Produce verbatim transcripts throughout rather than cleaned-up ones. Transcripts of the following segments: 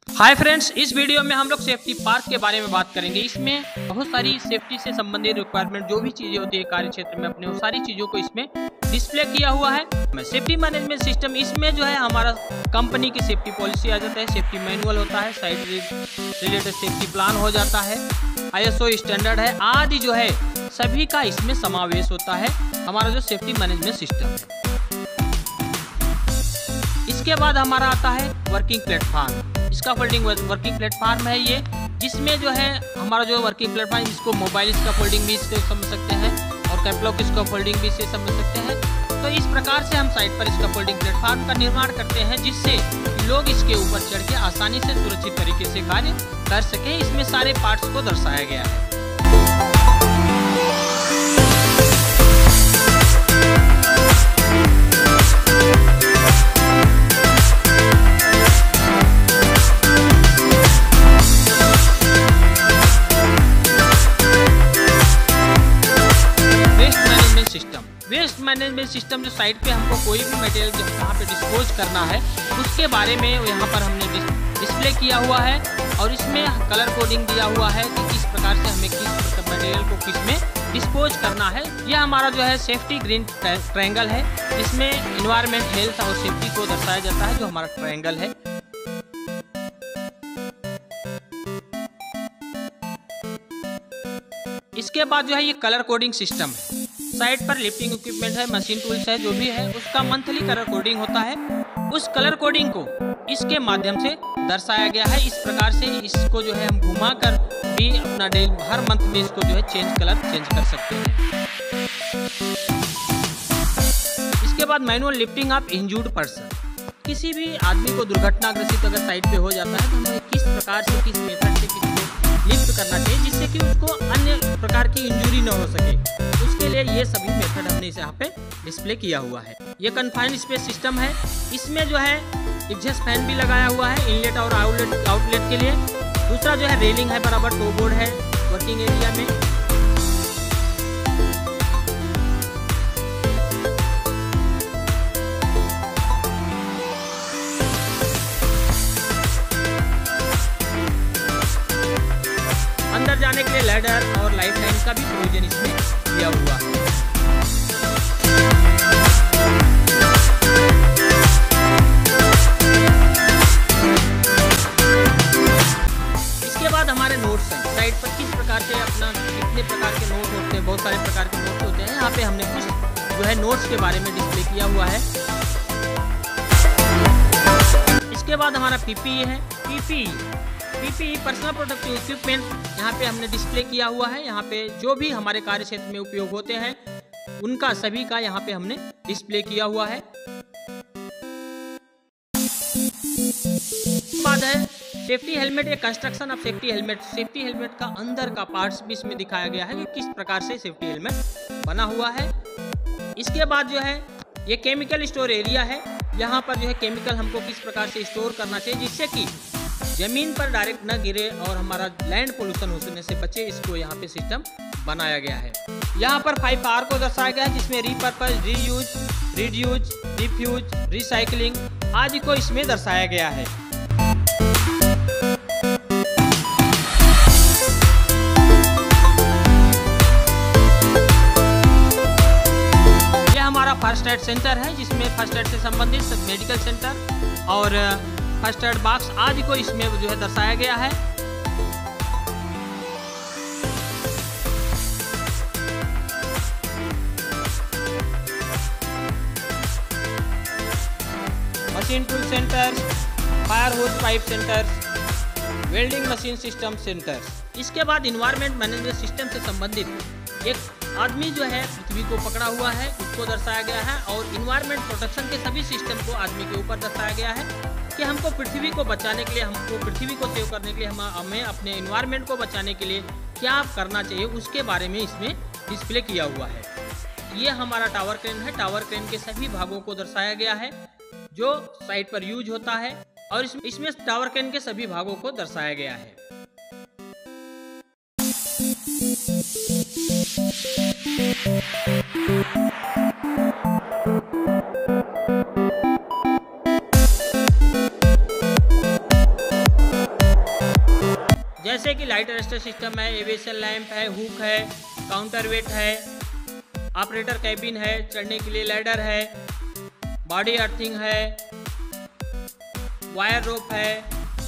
Hi friends, इस video में हम लोग सेफ्टी पार्क के बारे में बात करेंगे। इसमें बहुत सारी सेफ्टी से संबंधित रिक्वायरमेंट जो भी चीजें होती है कार्य क्षेत्र में अपने, वो सारी चीजों को इसमें डिस्प्ले किया हुआ है। सेफ्टी मैनेजमेंट सिस्टम, इसमें जो है हमारा कंपनी की सेफ्टी पॉलिसी आ जाता है, सेफ्टी मैनुअल होता है, साइट रिलेटेड सेफ्टी प्लान हो जाता है, आई एस ओ स्टैंडर्ड है आदि जो है सभी का इसमें समावेश होता है हमारा जो सेफ्टी मैनेजमेंट सिस्टम है। इसके बाद हमारा आता है वर्किंग प्लेटफॉर्म। इसका फोल्डिंग वर्किंग प्लेटफॉर्म है ये, जिसमें जो है हमारा जो वर्किंग प्लेटफॉर्म, इसको मोबाइल इसका फोल्डिंग भी इसको समझ सकते हैं और कैपलॉक इसका फोल्डिंग भी इसे समझ सकते हैं। तो इस प्रकार से हम साइट पर इसका फोल्डिंग प्लेटफॉर्म का निर्माण करते हैं, जिससे लोग इसके ऊपर चढ़ के आसानी से सुरक्षित तरीके से कार्य कर सके। इसमें सारे पार्ट्स को दर्शाया गया है। वेस्ट मैनेजमेंट सिस्टम, जो साइट पे हमको कोई भी मटेरियल कहाँ पे डिस्पोज करना है उसके बारे में यहाँ पर हमने डिस्प्ले किया हुआ है और इसमें कलर कोडिंग दिया हुआ है कि किस प्रकार से हमें किस मटेरियल को किस में डिस्पोज करना है। यह हमारा जो है सेफ्टी ग्रीन ट्रायंगल है, इसमें इन्वायरमेंट, हेल्थ और सेफ्टी को दर्शाया जाता है, जो हमारा ट्रायंगल है। इसके बाद जो है ये कलर कोडिंग सिस्टम है। साइट पर लिफ्टिंग इक्विपमेंट है, मशीन टूल्स है, जो भी है उसका मंथली कलर कोडिंग होता है। उस कलर कोडिंग को इसके माध्यम से दर्शाया गया है। इस प्रकार से इसको जो है हम घुमा कर भी अपना डे हर मंथ में इसको जो है चेंज कलर चेंज कर सकते हैं। इसके बाद manual lifting of injured person. किसी भी आदमी को दुर्घटनाग्रस्त अगर साइट पे हो जाता है तो हमें किस प्रकार से, किस मेथड से किसको लिफ्ट करना चाहिए जिससे कि उसको अन्य प्रकार की इंजरी न हो सके, उसके लिए ये सभी मेथड हमने इसे यहाँ पे डिस्प्ले किया हुआ है। ये कन्फाइंड स्पेस सिस्टम है। इसमें जो है एग्जॉस्ट फैन भी लगाया हुआ है इनलेट और आउटलेट आउटलेट के लिए। दूसरा जो है रेलिंग है, बराबर टो बोर्ड है वर्किंग एरिया में। अंदर जाने के लिए लैडर और लाइफ लाइन का भी प्रोविजन इसमें दिया हुआ है। इसके बाद हमारे नोट्स हैं। साइट पर किस प्रकार से अपना कितने प्रकार के नोट होते हैं, बहुत सारे प्रकार के नोट्स होते हैं। यहाँ पे हमने कुछ जो है नोट्स के बारे में डिस्प्ले किया हुआ है। इसके बाद हमारा पीपीई है। PPE PPE personal protective equipment यहाँ पे हमने डिस्प्ले किया हुआ है। यहाँ पे जो भी हमारे कार्य क्षेत्र में उपयोग होते हैं उनका सभी का यहाँ पे हमने डिस्प्ले किया हुआ है। बाद है सेफ्टी हेलमेट या construction of safety helmet. Safety helmet का अंदर का पार्ट्स भी इसमें दिखाया गया है कि किस प्रकार से सेफ्टी हेलमेट बना हुआ है। इसके बाद जो है ये केमिकल स्टोर एरिया है। यहाँ पर जो है केमिकल हमको किस प्रकार से स्टोर करना चाहिए जिससे कि जमीन पर डायरेक्ट न गिरे और हमारा लैंड पोल्यूशन होने से बचे, इसको यहाँ पे सिस्टम बनाया गया है। यहाँ पर फाइव आर को दर्शाया गया है, जिसमें repurpose, reuse, reduce, refuse, recycling आदि को इसमें दर्शाया गया है। यह हमारा फर्स्ट एड सेंटर है, जिसमें फर्स्ट एड से संबंधित मेडिकल सेंटर और फर्स्ट एड बॉक्स आदि को इसमें जो है दर्शाया गया है। Machine tool centre, fire hose pipe centre, welding machine system centre. इसके बाद इन्वायरमेंट मैनेजमेंट सिस्टम से संबंधित एक आदमी जो है पृथ्वी को पकड़ा हुआ है, उसको दर्शाया गया है और इन्वायरमेंट प्रोटेक्शन के सभी सिस्टम को आदमी के ऊपर दर्शाया गया है कि हमको पृथ्वी को बचाने के लिए, हमको पृथ्वी को सेव करने के लिए, हम हमें अपने इन्वायरमेंट को बचाने के लिए क्या करना चाहिए उसके बारे में इसमें डिस्प्ले किया हुआ है। ये हमारा टावर क्रेन है। टावर क्रेन के सभी भागों को दर्शाया गया है जो साइट पर यूज होता है और इसमें टावर क्रेन के सभी भागों को दर्शाया गया है। जैसे कि लाइट अरेस्टर सिस्टम है, एविएशन लैंप है, हुक है, काउंटर वेट है, ऑपरेटर कैबिन है, चढ़ने के लिए लैडर है, बॉडी अर्थिंग है, वायर रोप है,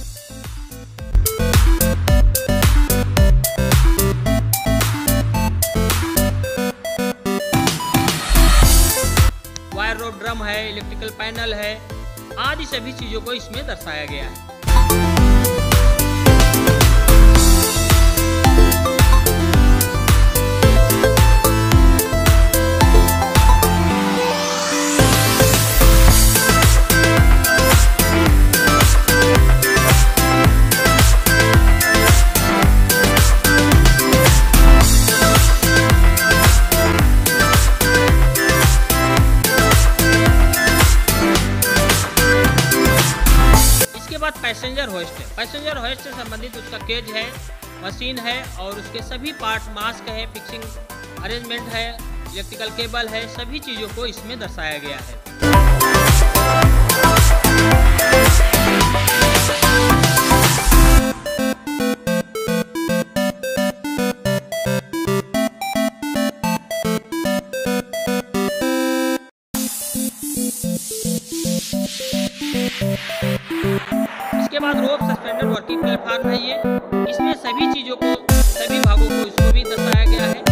वायर रोप ड्रम है, इलेक्ट्रिकल पैनल है, आदि सभी चीजों को इसमें दर्शाया गया है। पैसेंजर होस्ट है। पैसेंजर होस्ट से संबंधित उसका केज है, मशीन है और उसके सभी पार्ट, मास्क है, फिक्सिंग अरेंजमेंट है, इलेक्ट्रिकल केबल है, सभी चीज़ों को इसमें दर्शाया गया है। इसके बाद रोप सस्पेंडेड वर्किंग प्लेटफॉर्म है ये। इसमें सभी चीजों को, सभी भागों को इसको भी दर्शाया गया है।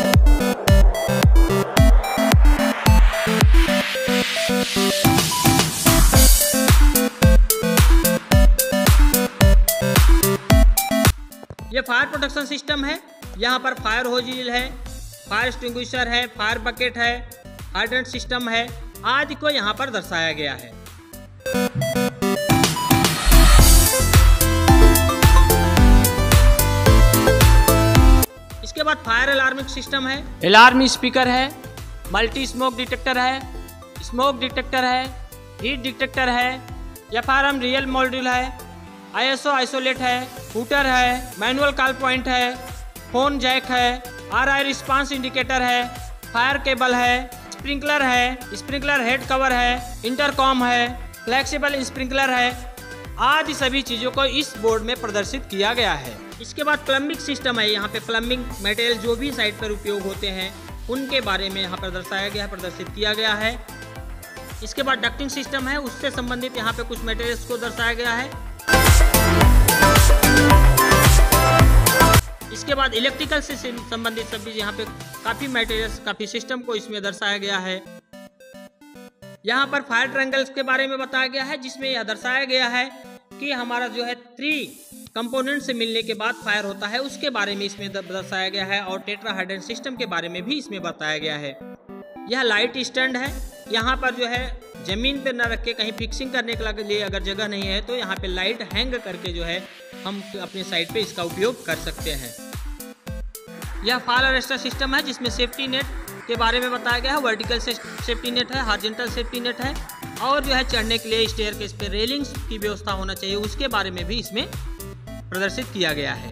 ये फायर प्रोटेक्शन सिस्टम है। यहाँ पर फायर होजिल है, फायर एक्सटिंग्विशर है, फायर बकेट है, हाइड्रेंट सिस्टम है, आदि को यहाँ पर दर्शाया गया है। इसके बाद फायर अलार्मिंग सिस्टम है, अलार्म स्पीकर है, मल्टी स्मोक डिटेक्टर है, स्मोक डिटेक्टर है, हीट डिटेक्टर है, F R M relay module है, आई एस ओ आइसोलेट है, हूटर है, मैनुअल कॉल पॉइंट है, फोन जैक है, आर आई रिस्पांस इंडिकेटर है, फायर केबल है, स्प्रिंकलर है, स्प्रिंकलर हेड कवर है, इंटरकॉम है, फ्लेक्सिबल स्प्रिंकलर है, आदि सभी चीज़ों को इस बोर्ड में प्रदर्शित किया गया है। इसके बाद प्लम्बिंग सिस्टम है। यहाँ पे प्लम्बिंग मटेरियल जो भी साइट पर उपयोग होते हैं उनके बारे में यहाँ पर दर्शाया गया है, प्रदर्शित किया गया है। इसके बाद डक्टिंग सिस्टम है, उससे संबंधित यहाँ पे कुछ मटेरियल्स को दर्शाया गया है। इसके बाद इलेक्ट्रिकल से संबंधित सभी यहाँ पे काफ़ी मटेरियल्स, काफ़ी सिस्टम को इसमें दर्शाया गया है। यहाँ पर फायर ट्रायंगल्स के बारे में बताया गया है, जिसमें यह दर्शाया गया है कि हमारा जो है थ्री कंपोनेंट से मिलने के बाद फायर होता है, उसके बारे में इसमें दर्शाया गया है। और टेट्राहाइड्रेंट सिस्टम के बारे में भी इसमें बताया गया है। यह लाइट स्टैंड है। यहाँ पर जो है जमीन पे न रख के कहीं फिक्सिंग करने के लिए अगर जगह नहीं है तो यहाँ पे लाइट हैंग करके जो है हम अपने साइट पे इसका उपयोग कर सकते हैं। यह फायर अरेस्टर सिस्टम है, जिसमें सेफ्टी नेट के बारे में बताया गया है। वर्टिकल सेफ्टी नेट है, हॉरिजॉन्टल सेफ्टी नेट है, और जो है चढ़ने के लिए स्टेयरकेस पे रेलिंग्स की व्यवस्था होना चाहिए, उसके बारे में भी इसमें प्रदर्शित किया गया है।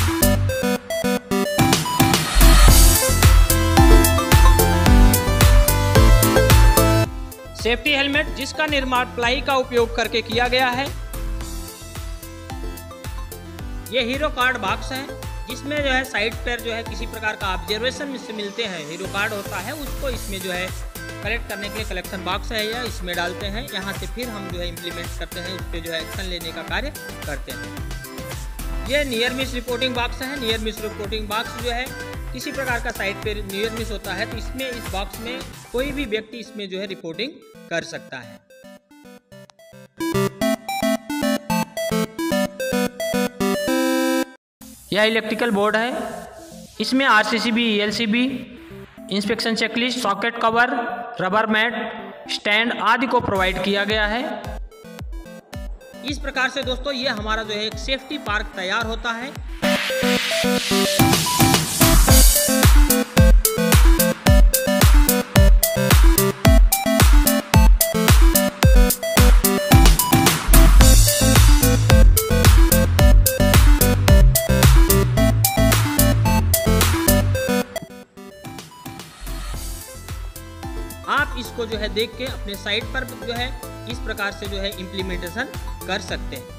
सेफ्टी हेलमेट, जिसका निर्माण प्लाई का उपयोग करके किया गया है। ये हीरो कार्ड बॉक्स है, जिसमें जो है साइड पर जो है किसी प्रकार का ऑब्जर्वेशन से मिलते हैं, हीरो कार्ड होता है, उसको इसमें जो है कलेक्ट करने के लिए कलेक्शन बॉक्स है, या इसमें डालते हैं। यहाँ से फिर हम जो है इम्प्लीमेंट करते हैं, उस पर जो है एक्शन लेने का कार्य करते हैं। ये नियर मिस रिपोर्टिंग बॉक्स है। नियर मिस रिपोर्टिंग बॉक्स जो है किसी प्रकार का साइट पर नियर मिस होता है तो इसमें, इस बॉक्स में कोई भी व्यक्ति इसमें जो है रिपोर्टिंग कर सकता है। यह इलेक्ट्रिकल बोर्ड है। इसमें R C C B, E L C B, inspection checklist, socket cover, rubber mat, stand आदि को प्रोवाइड किया गया है। इस प्रकार से दोस्तों ये हमारा जो है एक सेफ्टी पार्क तैयार होता है। आप इसको जो है देख के अपने साइट पर जो है इस प्रकार से जो है इम्प्लीमेंटेशन कर सकते हैं।